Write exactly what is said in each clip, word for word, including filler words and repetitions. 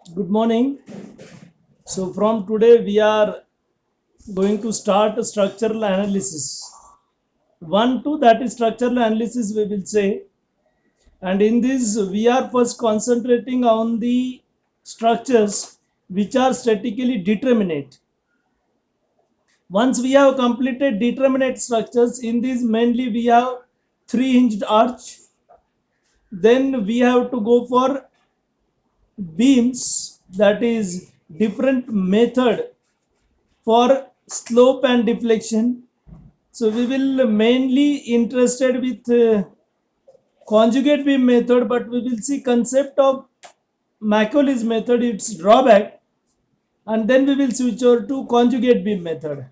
Good morning. So from today we are going to start structural analysis. One, two, that is structural analysis we will say. And in this we are first concentrating on the structures which are statically determinate. Once we have completed determinate structures, in this mainly we have three hinged arch. Then we have to go for beams, that is different method for slope and deflection. So we will mainly interested with uh, conjugate beam method, but we will see concept of Macaulay's method, its drawback, and then we will switch over to conjugate beam method.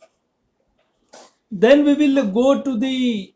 Then we will go to the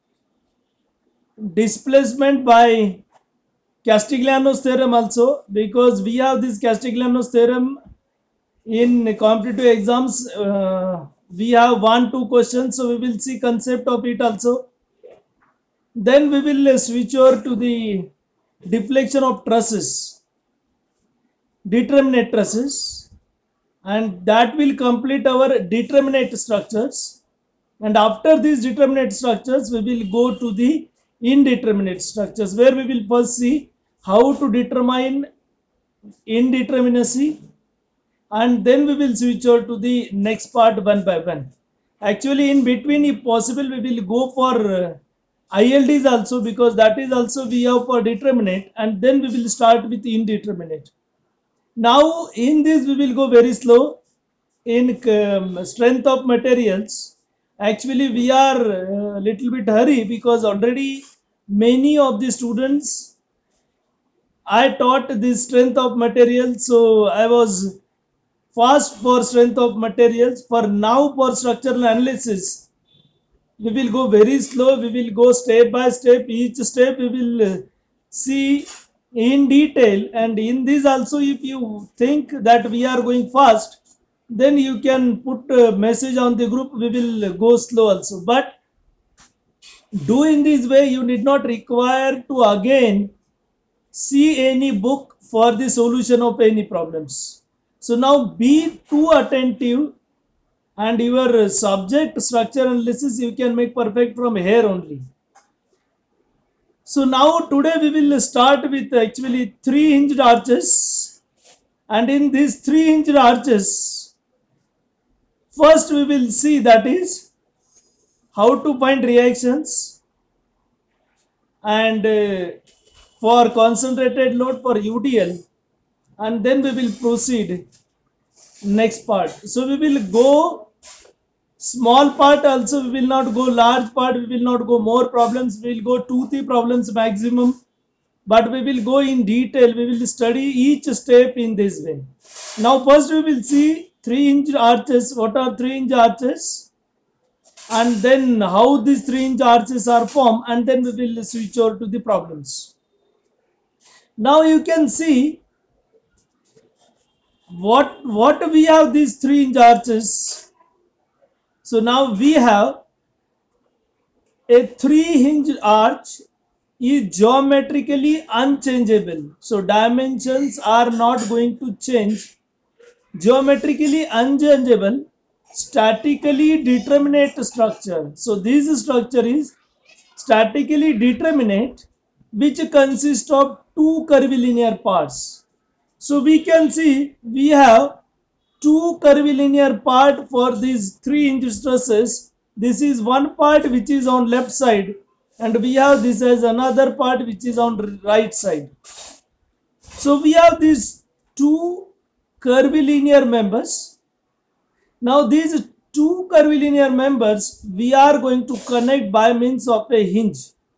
displacement by Castigliano's theorem also, because we have this Castigliano's theorem in competitive exams. Uh, we have one two questions, so we will see concept of it also. Then we will switch over to the deflection of trusses, determinate trusses, and that will complete our determinate structures. And after these determinate structures, we will go to the indeterminate structures, where we will first see how to determine indeterminacy, and then we will switch over to the next part one by one. Actually, in between, if possible, we will go for uh, I L Ds also, because that is also we have for determinate, and then we will start with indeterminate. Now, in this, we will go very slow in um, strength of materials. Actually, we are a uh, little bit hurry, because already many of the students I taught this strength of materials, so I was fast for strength of materials. For now, for structural analysis, we will go very slow. We will go step by step. Each step we will uh, see in detail. And in this also, if you think that we are going fast, then you can put a message on the group. We will go slow also. But do in this way, you need not require to again see any book for the solution of any problems. So now be too attentive, and your subject structure analysis you can make perfect from here only. So now today we will start with actually three hinged arches, and in these three hinged arches, first we will see that is how to find reactions, and uh, for concentrated load for U D L, and then we will proceed next part. So we will go small part also, we will not go large part, we will not go more problems, we will go two three problems maximum, but we will go in detail. We will study each step in this way. Now first we will see three inch arches. What are three inch arches, and then how these three inch arches are formed, and then we will switch over to the problems. Now you can see what what we have these three inch arches. So now we have a three hinged arch is geometrically unchangeable. So dimensions are not going to change. Geometrically unchangeable, statically determinate structure. So this structure is statically determinate, which consists of two curvilinear parts. So we can see we have two curvilinear part for these three inch trusses. This is one part which is on left side, and we have this as another part which is on right side. So we have these two curvilinear members. Now these two curvilinear members we are going to connect by means of a hinge.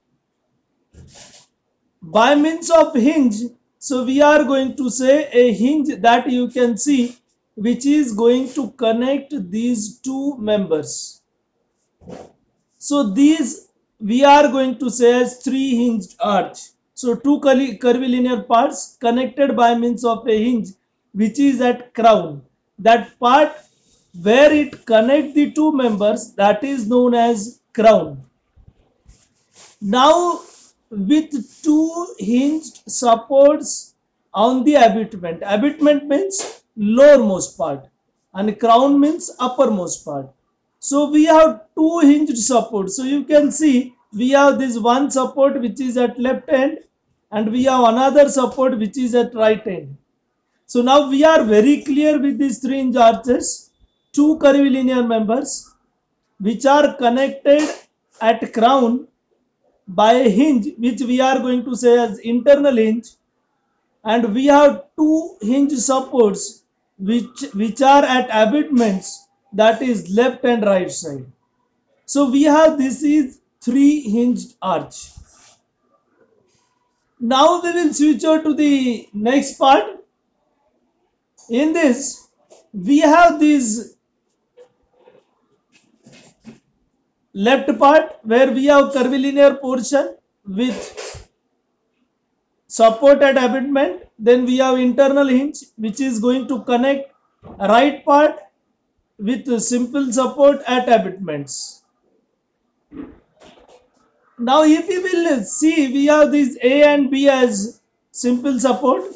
By means of hinge, so we are going to say a hinge that you can see, which is going to connect these two members. So these we are going to say as three hinged arch. So two curvilinear parts connected by means of a hinge, which is at crown. That part where it connects the two members, that is known as crown. Now with two hinged supports on the abutment. Abutment means lowermost part and crown means uppermost part. So we have two hinged supports. So you can see we have this one support which is at left end and we have another support which is at right end. So now we are very clear with these three hinge arches, two curvilinear members which are connected at crown by a hinge which we are going to say as internal hinge, and we have two hinge supports which which are at abutments, that is left and right side. So we have this is three hinged arch. Now we will switch over to the next part. In this we have this left part where we have curvilinear portion with support at abutment. Then we have internal hinge which is going to connect right part with simple support at abutments. Now if you will see, we have this A and B as simple support,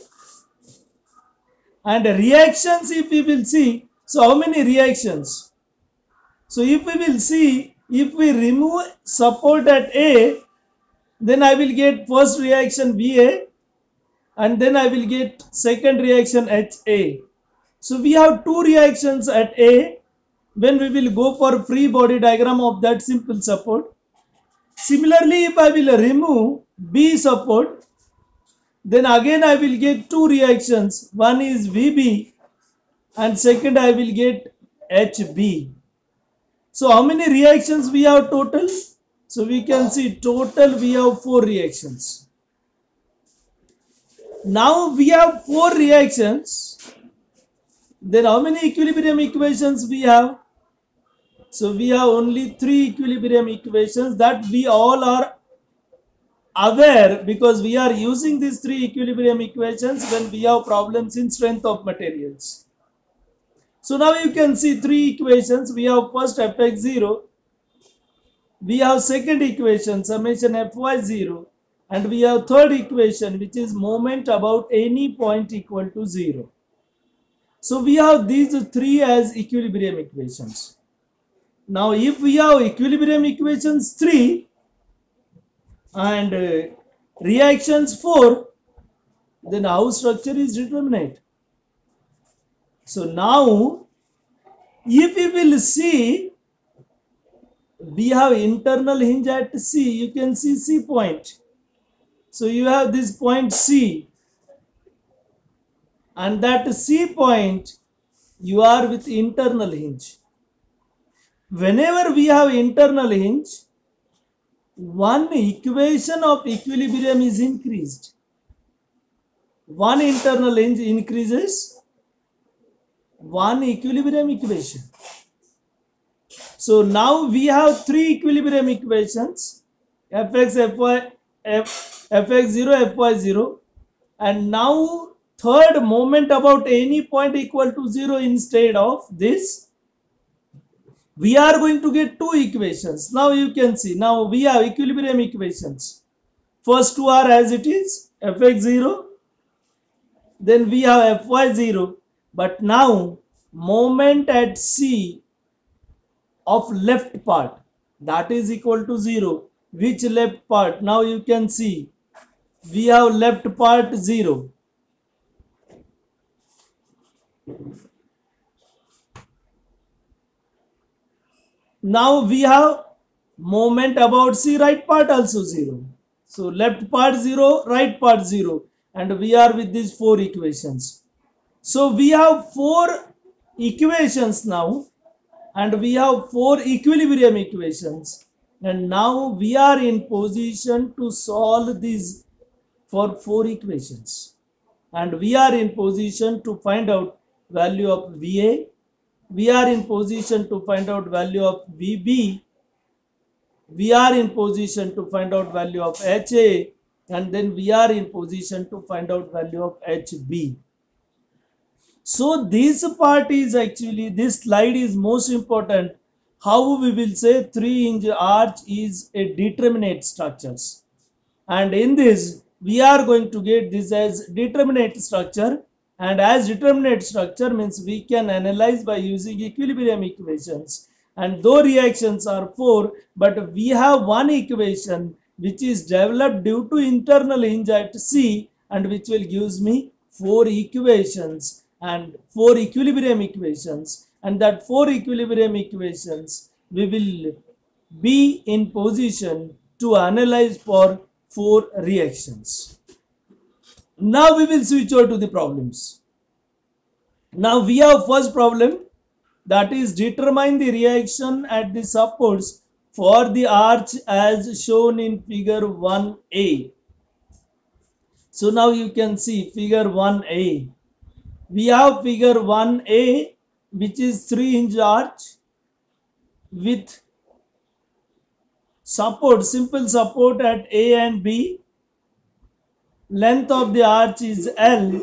and reactions if we will see, so how many reactions? So if we will see, if we remove support at A, then I will get first reaction B A and then I will get second reaction H A. So we have two reactions at A when we will go for free body diagram of that simple support. Similarly, if I will remove B support, then again I will get two reactions. One is V B and second I will get H B. So how many reactions we have total? So we can see total we have four reactions. Now we have four reactions. Then how many equilibrium equations we have? So we have only three equilibrium equations that we all are aware, because we are using these three equilibrium equations when we have problems in strength of materials. So now you can see three equations. We have first F X zero, we have second equation summation F Y zero, and we have third equation which is moment about any point equal to zero. So we have these three as equilibrium equations. Now if we have equilibrium equations three and uh, reactions four, then how structure is determinate? So now if we will see, we have internal hinge at C. You can see C point. So you have this point C, and that C point you are with internal hinge. Whenever we have internal hinge, one equation of equilibrium is increased. One internal hinge increases one equilibrium equation. So now we have three equilibrium equations, Fx, Fy, F, Fx0, Fy0, and now third moment about any point equal to zero, instead of this we are going to get two equations. Now you can see, now we have equilibrium equations. First two are as it is, Fx zero, then we have Fy zero, but now moment at C of left part, that is equal to zero. Which left part? Now you can see we have left part zero. Now we have moment about C, right part also zero. So left part zero, right part zero, and we are with these four equations. So we have four equations now, and we have four equilibrium equations, and now we are in position to solve these for four equations, and we are in position to find out value of V A. We are in position to find out value of V B. We are in position to find out value of H A, and then we are in position to find out value of H B. So this part is actually, this slide is most important. How we will say three hinge arch is a determinate structures, and in this we are going to get this as determinate structure, and as determinate structure means we can analyze by using equilibrium equations, and though reactions are four, but we have one equation which is developed due to internal hinge at C, and which will gives me four equations and four equilibrium equations, and that four equilibrium equations we will be in position to analyze for four reactions. Now we will switch over to the problems. Now we have first problem, that is determine the reaction at the supports for the arch as shown in figure one A. So now you can see figure one A. We have figure one A, which is three hinge arch with support, simple support at A and B. Length of the arch is L.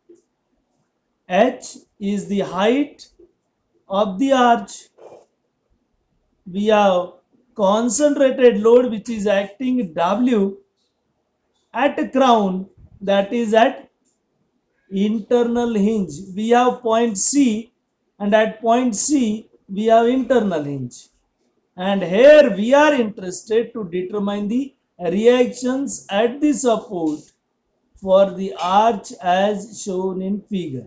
H is the height of the arch. We have concentrated load which is acting W at a crown, that is at internal hinge. We have point C, and at point C we have internal hinge. And here we are interested to determine the reactions at the support for the arch as shown in figure.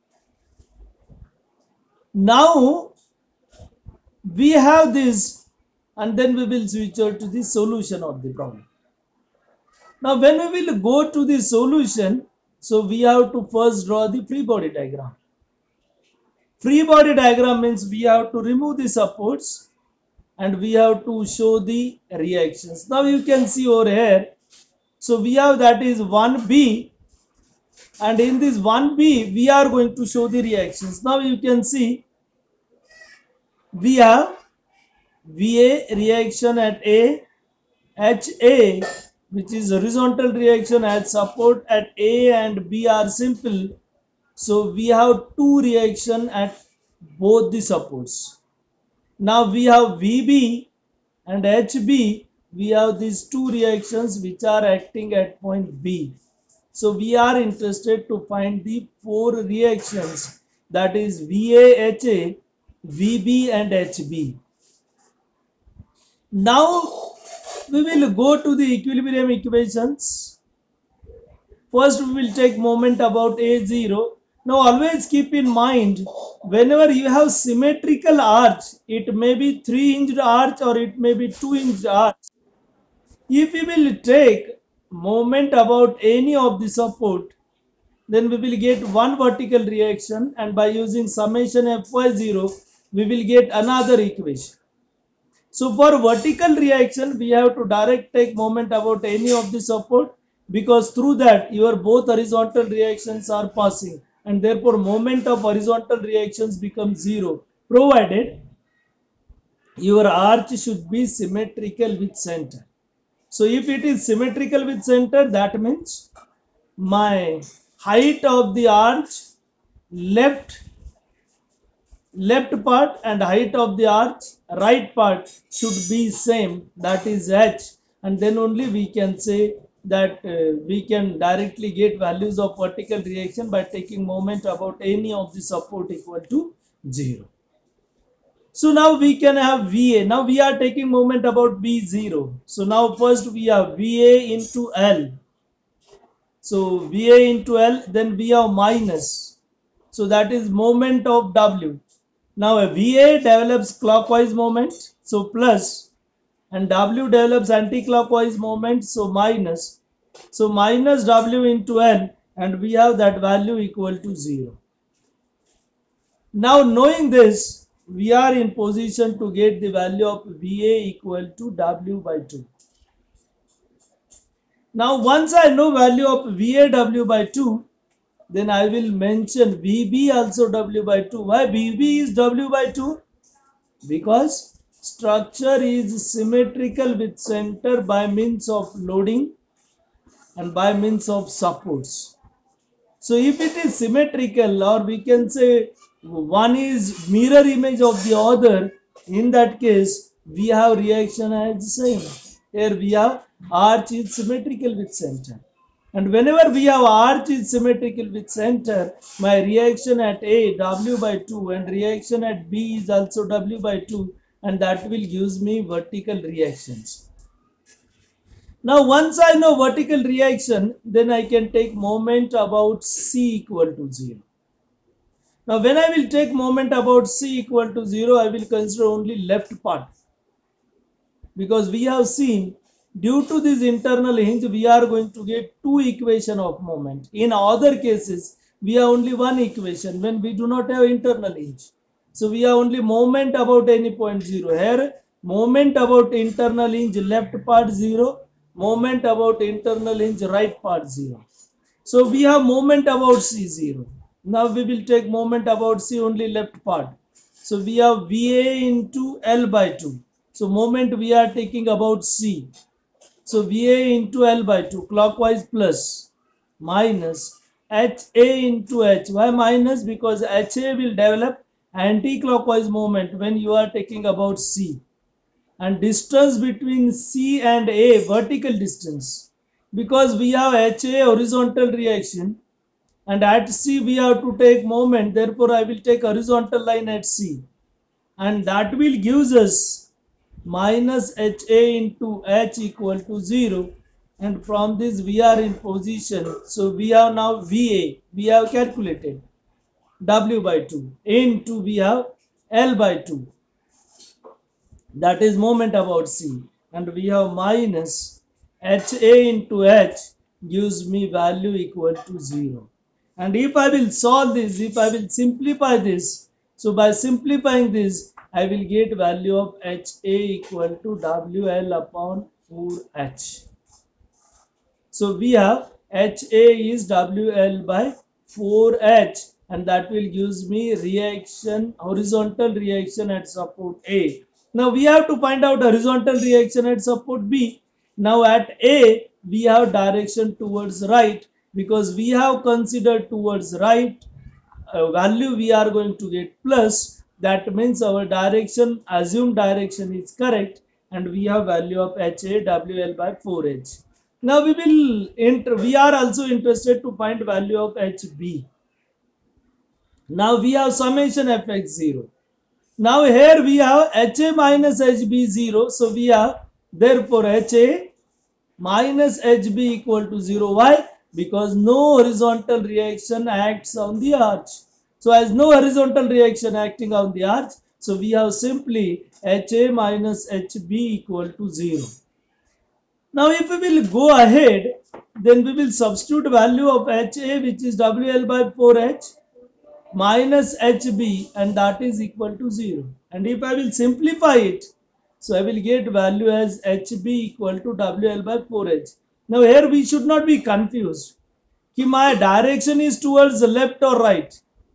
Now we have this, and then we will switch over to the solution of the problem. Now when we will go to the solution, so we have to first draw the free body diagram. Free body diagram means we have to remove the supports and we have to show the reactions. Now you can see over here, so we have that is one B, and in this one B we are going to show the reactions. Now you can see we have V A reaction at A, H A which is horizontal reaction at support at A and B are simple. So we have two reaction at both the supports. Now we have V B and H B, we have these two reactions which are acting at point B. So we are interested to find the four reactions, that is V A, H A, V B and H B. Now we will go to the equilibrium equations. First we will take moment about A zero. Now always keep in mind, whenever you have symmetrical arch, it may be three hinged arch or it may be two hinged arch. If we will take moment about any of the support, then we will get one vertical reaction, and by using summation f y zero, we will get another equation. So for vertical reaction, we have to direct take moment about any of the support, because through that your both horizontal reactions are passing, and therefore moment of horizontal reactions becomes zero, provided your arch should be symmetrical with center. So if it is symmetrical with center, that means my height of the arch, left left part, and height of the arch, right part, should be same, that is H, and then only we can say that uh, we can directly get values of vertical reaction by taking moment about any of the support equal to zero. So now we can have V A. Now we are taking moment about B zero. So now first we have V A into L. So V A into L, then we have minus. So that is moment of W. Now a V A develops clockwise moment, so plus, and W develops anti-clockwise moment, so minus. So minus W into N, and we have that value equal to zero. Now knowing this, we are in position to get the value of V A equal to W by two. Now once I know value of V A W by two, then I will mention V B also W by two. Why V B is W by two? Because structure is symmetrical with center by means of loading and by means of supports. So if it is symmetrical, or we can say one is mirror image of the other, in that case we have reaction as same. Here we have arch is symmetrical with center. And whenever we have arch is symmetrical with center, my reaction at A W by two and reaction at B is also W by two, and that will give me vertical reactions. Now once I know vertical reaction, then I can take moment about C equal to zero. Now when I will take moment about C equal to zero, I will consider only left part. Because we have seen due to this internal hinge, we are going to get two equation of moment. In other cases, we have only one equation when we do not have internal hinge. So we have only moment about any point zero. Here, moment about internal hinge left part zero, moment about internal hinge right part zero. So we have moment about C zero. Now we will take moment about C only left part. So we have V A into L by two. So moment we are taking about C. So V A into L by two clockwise plus minus H A into H. Why minus? Because H A will develop anti-clockwise moment when you are taking about C. And distance between C and A, vertical distance. Because we have H A horizontal reaction and at C we have to take moment. Therefore I will take horizontal line at C. And that will gives us minus H A into H equal to zero, and from this we are in position. So we have now V A, we have calculated W by two into we have L by two, that is moment about C, and we have minus H A into H gives me value equal to zero. And if I will solve this, if I will simplify this, so by simplifying this, I will get value of H A equal to W L upon four H. So we have H A is W L by four H, and that will gives me reaction, horizontal reaction at support A. Now we have to find out horizontal reaction at support B. Now at A, we have direction towards right, because we have considered towards right uh, value we are going to get plus. That means our direction, assumed direction is correct, and we have value of H A W L by four H. Now we will enter, we are also interested to find value of H B. Now we have summation F X zero. Now here we have H A minus H B zero. So we have therefore H A minus H B equal to zero. Why? Because no horizontal reaction acts on the arch. So as no horizontal reaction acting on the arch, so we have simply H A minus H B equal to zero. Now if we will go ahead, then we will substitute value of H A, which is W L by four H, minus H B, and that is equal to zero. And if I will simplify it, so I will get value as H B equal to W L by four H. Now here we should not be confused. Ki my direction is towards the left or right.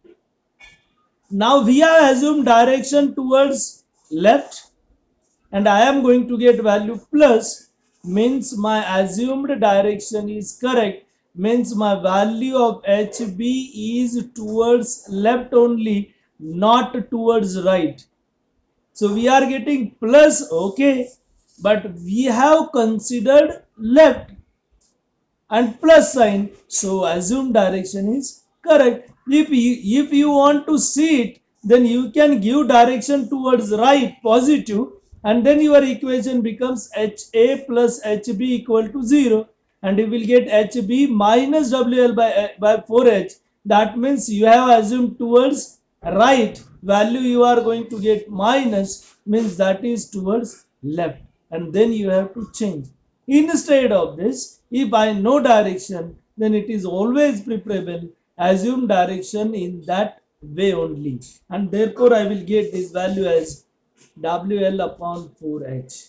Now we have assumed direction towards left, and I am going to get value plus, means my assumed direction is correct, means my value of H B is towards left only, not towards right. So we are getting plus, okay, but we have considered left and plus sign, so assumed direction is correct. If you, if you want to see it, then you can give direction towards right, positive, and then your equation becomes H A plus H B equal to zero, and you will get H B minus W L by, by four H. That means you have assumed towards right, value you are going to get minus, means that is towards left, and then you have to change. Instead of this, if I know direction, then it is always preferable assume direction in that way only, and therefore I will get this value as W L upon four H.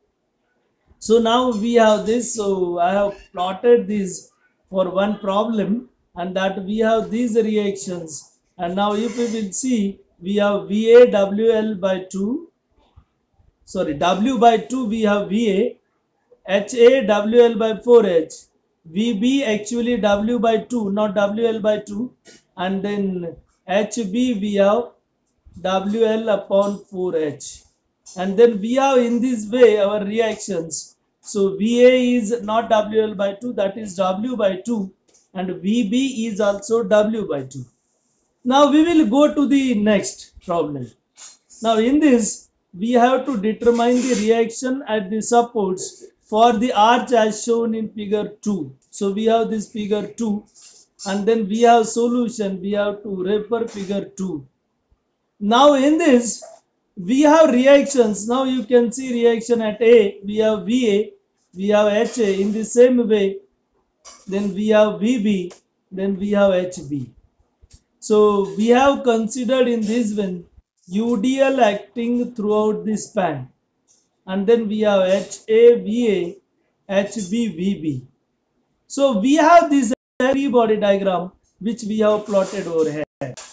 So now we have this, so I have plotted this for one problem, and that we have these reactions, and now if we will see, we have V A W L by two, sorry W by two, we have V A, H A W L by four H, V B actually W by two, not W L by two, and then H B we have W L upon four H, and then we have in this way our reactions So V A is not W L by two, that is W by two, and V B is also W by two. Now we will go to the next problem. Now in this, we have to determine the reaction at the supports for the arch as shown in figure two. So we have this figure two, and then we have solution. We have to refer figure two. Now in this, we have reactions. Now you can see reaction at A. We have V A, we have H A. In the same way, then we have V B, then we have H B. So we have considered in this one U D L acting throughout the span, and then we have H A, V A, H B, V B. So we have this free body diagram which we have plotted over here.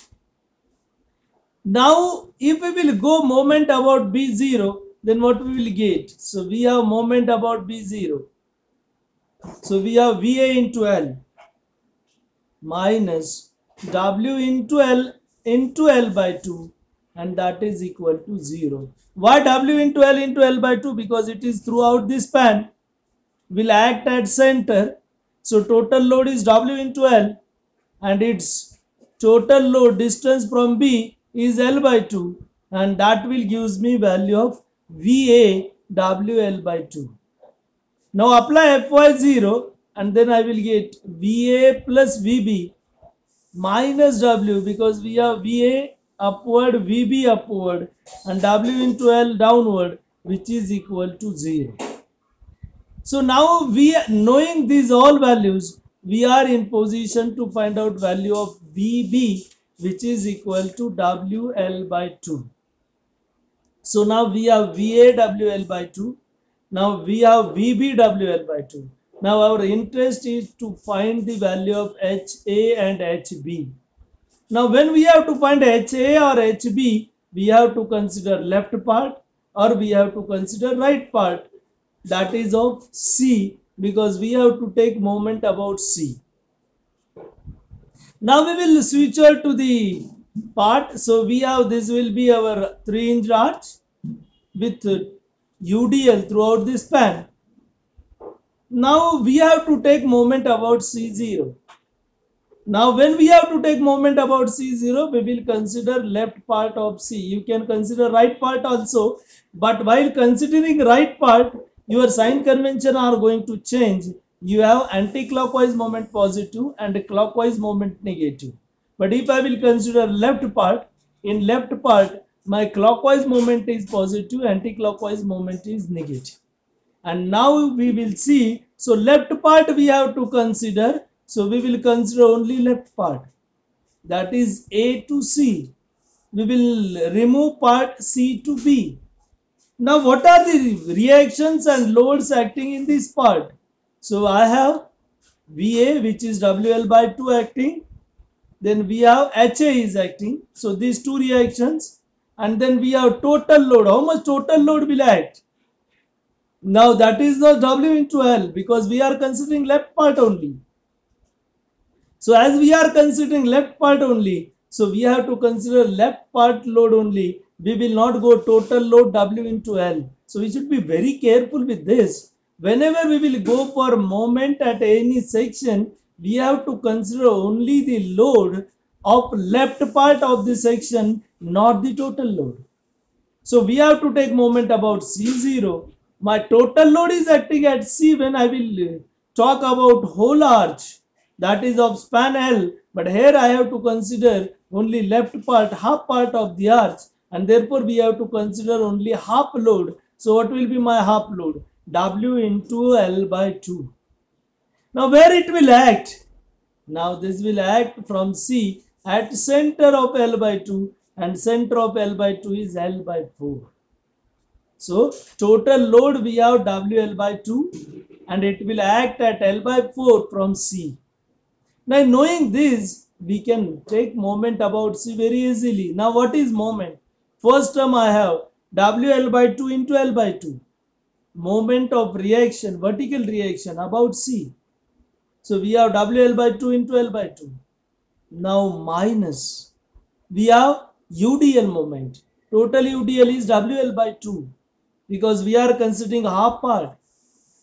Now if we will go moment about B zero, then what we will get? So we have moment about B zero. So we have V A into L minus W into L into L by two, and that is equal to zero. Why W into L into L by two? Because it is throughout the span, will act at center. So total load is W into L, and its total load distance from B is L by two, and that will gives me value of V A W L by two. Now apply F Y zero, and then I will get V A plus V B minus W, because we have V A upward, V B upward, and W into L downward, which is equal to zero. So now we, knowing these all values, we are in position to find out value of V B, which is equal to W L by two. So now we have V A W L by two. Now we have V B W L by two. Now our interest is to find the value of H A and H B. Now when we have to find H A or H B, we have to consider left part or we have to consider right part, that is of C, because we have to take moment about C. Now we will switch over to the part. So we have, this will be our three inch arch with U D L throughout the span. Now we have to take moment about C zero. Now when we have to take moment about C zero, we will consider left part of C. You can consider right part also, but while considering right part, your sign convention are going to change. You have anti-clockwise moment positive and clockwise moment negative. But if I will consider left part, in left part, my clockwise moment is positive, anti-clockwise moment is negative. And now we will see, so left part we have to consider. So we will consider only left part, that is A to C. We will remove part C to B. Now what are the reactions and loads acting in this part? So I have V A, which is W L by two acting. Then we have H A is acting. So these two reactions. And then we have total load. How much total load will act? Now that is the W into L, because we are considering left part only. So as we are considering left part only, so we have to consider left part load only. We will not go total load W into L. So we should be very careful with this. Whenever we will go for moment at any section, we have to consider only the load of left part of the section, not the total load. So we have to take moment about C zero. My total load is acting at C when I will talk about whole arch, that is of span L, but here I have to consider only left part, half part of the arch, and therefore we have to consider only half load. So what will be my half load? W into L by two. Now where it will act? Now this will act from C at center of L by two, and center of L by two is L by four. So total load we have W L by two, and it will act at L by four from C. Now knowing this, we can take moment about C very easily. Now what is moment? First term I have W L by two into L by two. Moment of reaction, vertical reaction about C. So we have W L by two into L by two. Now minus, we have U D L moment. Total U D L is W L by two, because we are considering half part.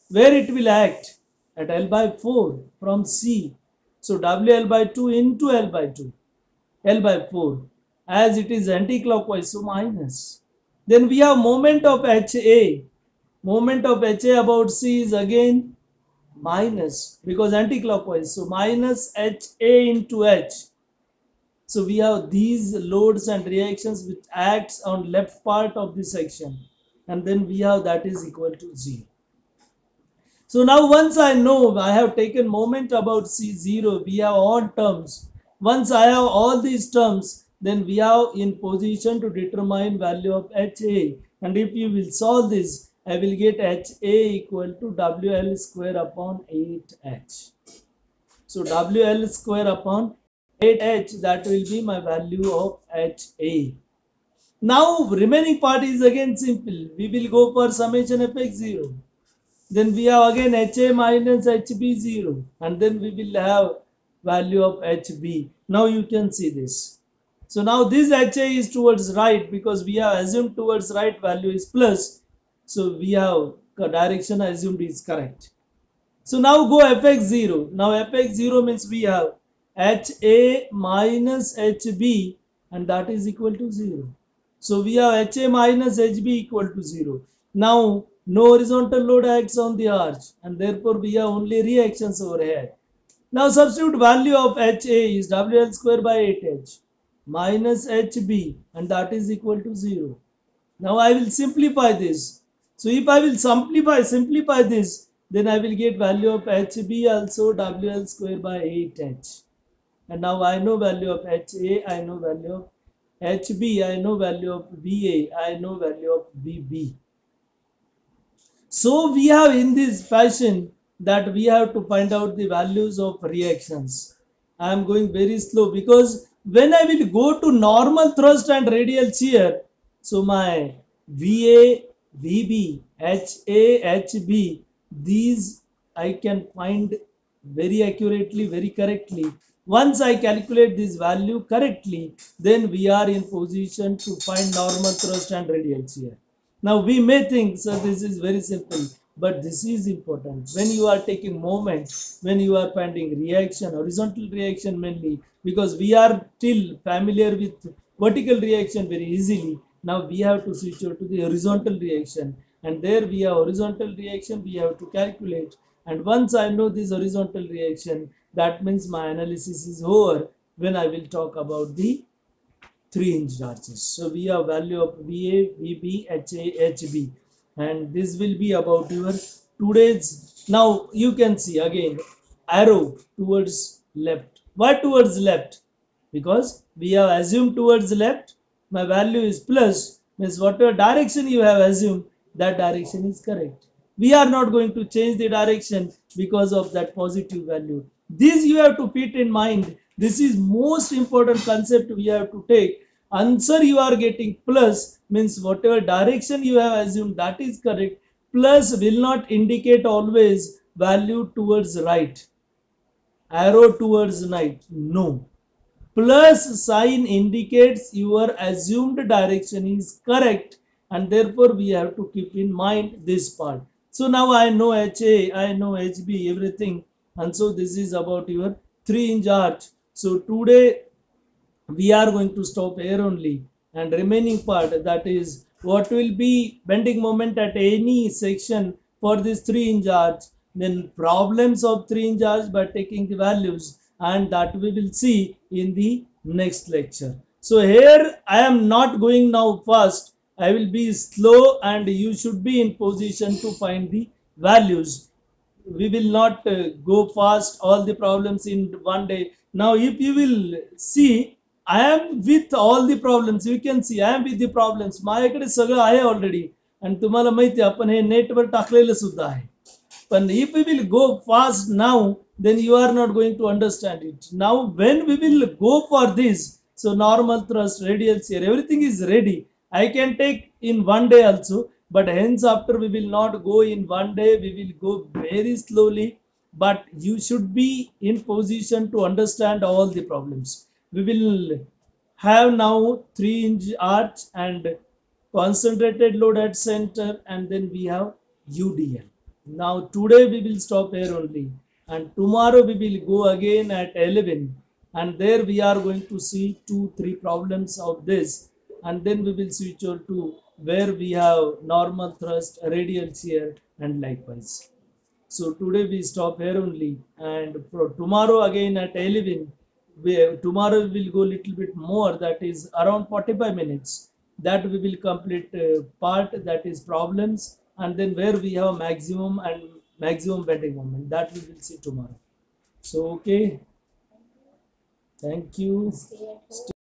where it will act at L by four from C. So W L by two into L by two, L by four, as it is anti-clockwise, so minus. Then we have moment of H A. Moment of H A about C is again minus because anti-clockwise, so minus H A into H. So we have these loads and reactions which acts on left part of the section, and then we have that is equal to zero. So now once I know I have taken moment about C zero, we have all terms. Once I have all these terms, then we are in position to determine value of H A. And if you will solve this, I will get H A equal to W L square upon eight H. So W L square upon eight H, that will be my value of H A. Now remaining part is again simple. We will go for summation f x zero. Then we have again H A minus H B zero, and then we will have value of H B. Now you can see this. So now this H A is towards right because we have assumed towards right value is plus. So we have direction assumed is correct. So now go f x zero. Now f x zero means we have H A minus H B, and that is equal to zero. So we have H A minus H B equal to zero. Now no horizontal load acts on the arch, and therefore we have only reactions over here. Now substitute value of H A is W L square by eight H minus H B, and that is equal to zero. Now I will simplify this. So if I will simplify simplify this, then I will get value of H B also W L square by eight H. And now I know value of H A, I know value of H B, I know value of V A, I know value of V B. So we have in this fashion that we have to find out the values of reactions. I am going very slow because when I will go to normal thrust and radial shear, so my V A, V B, H A, H B, these I can find very accurately, very correctly. Once I calculate this value correctly, then we are in position to find normal thrust and radial shear. Now we may think, sir, this is very simple, but this is important. When you are taking moment, when you are finding reaction, horizontal reaction mainly, because we are still familiar with vertical reaction very easily. Now we have to switch over to the horizontal reaction, and there we have horizontal reaction we have to calculate. And once I know this horizontal reaction, that means my analysis is over when I will talk about the three hinge arches. So we have value of V A, V B, H A, H B, and this will be about your today's. Now you can see again arrow towards left. Why towards left? Because we have assumed towards left. My value is plus, means whatever direction you have assumed, that direction is correct. We are not going to change the direction because of that positive value. This you have to keep in mind. This is most important concept we have to take. Answer you are getting plus means whatever direction you have assumed that is correct. Plus will not indicate always value towards right. Arrow towards right. No. Plus sign indicates your assumed direction is correct, and therefore we have to keep in mind this part. So now I know H A, I know H B, everything, and so this is about your three hinge arch. So today we are going to stop here only, and remaining part, that is what will be bending moment at any section for this three hinge arch, then problems of three hinge arch by taking the values, and that we will see in the next lecture. So here I am not going now fast, I will be slow, and you should be in position to find the values. We will not uh, go fast all the problems in one day. Now if you will see, I am with all the problems. You can see I am with the problems. माझ्याकडे सगळं आहे already, and तुम्हाला माहिती आहे आपण हे नेटवर टाकलेलं सुद्धा आहे. But if we will go fast now, then you are not going to understand it. Now when we will go for this, so normal thrust, radial shear, everything is ready. I can take in one day also, but hence after we will not go in one day, we will go very slowly, but you should be in position to understand all the problems. We will have now three hinge arch and concentrated load at center, and then we have U D L. Now today we will stop here only, and tomorrow we will go again at eleven, and there we are going to see two three problems of this, and then we will switch over to where we have normal thrust, radial shear, and likewise. So today we stop here only, and for tomorrow again at eleven, we, tomorrow we will go little bit more, that is around forty-five minutes, that we will complete uh, part, that is problems, and then where we have maximum and maximum bending moment, that we will see tomorrow. So okay, thank you.